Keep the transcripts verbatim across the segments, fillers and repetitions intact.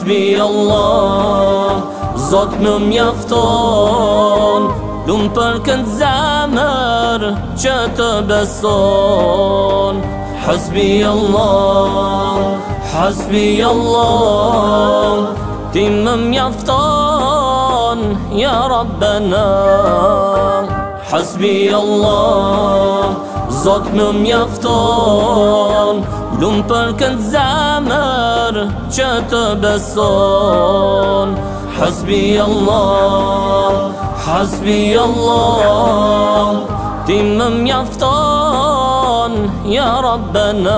Hasbi Allah, Zot më mjafton, lumë për këtë zemër që të beson. Hasbi Allah, hasbi Allah, ti më mjafton, ja Rabbena. Hasbi Allah, Zot më mjafton, lumë për këtë zemër që të beson. Hasbi Allah, hasbi Allah, ti më mjafton, ja Rabbena.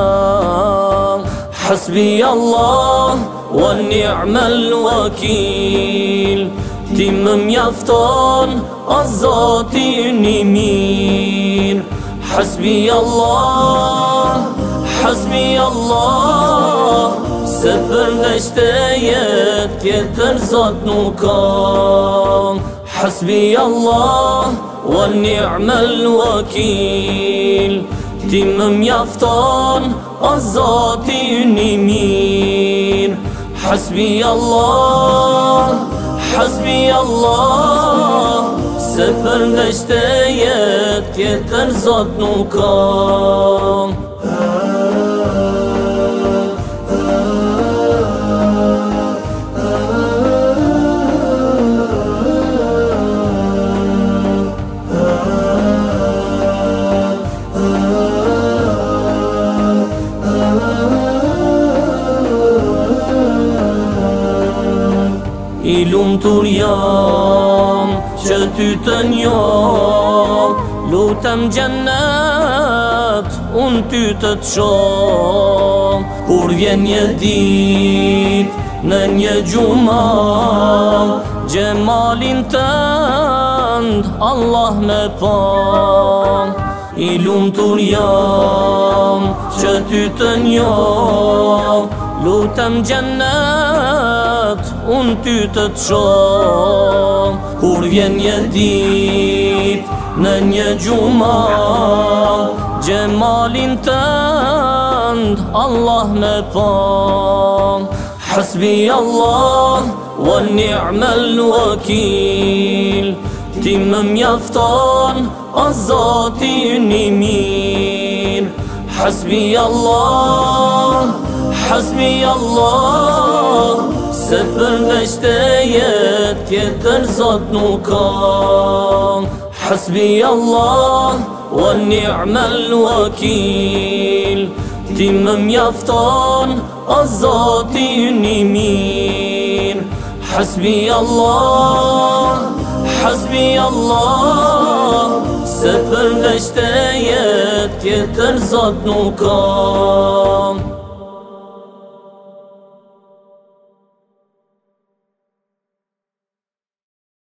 Hasbi Allah, wa ni'mal wakil, ti më mjafton, o Zoti i mirë. Hasbi Allah, hasbi Allah, se përveç teje tjetër Zot nuk ka. Hasbi Allah, wa ni'mal wakil, ti më mjafton, o Zoti i mirë. Hasbi Allah, hasbi Allah, se përveç teje tjetër Zot nuk ka. I lumtur jam që ty të njoh, lutem gjennet unë ty të të shoh. Kur vjen një dit në një gjuma, gjemalin tënd Allah me pa. I lumtur jam që ty të njoh, lutem gjennet unë ty të të shoh. Kur vjen një dit në një gjuma, gjemalin tënd Allah me pa. Hasbi Allah, wa ni'mal wakil, ti më mjafton, o Zoti i mirë. Hasbi Allah, hasbi Allah, se përveç teje tjetër Zot nuk ka. Hasbi Allah, wa ni'mal wakil, ti më mjafton, o Zoti i mirë. Hasbi Allah, hasbi Allah, se përveç teje tjetër Zot nuk ka.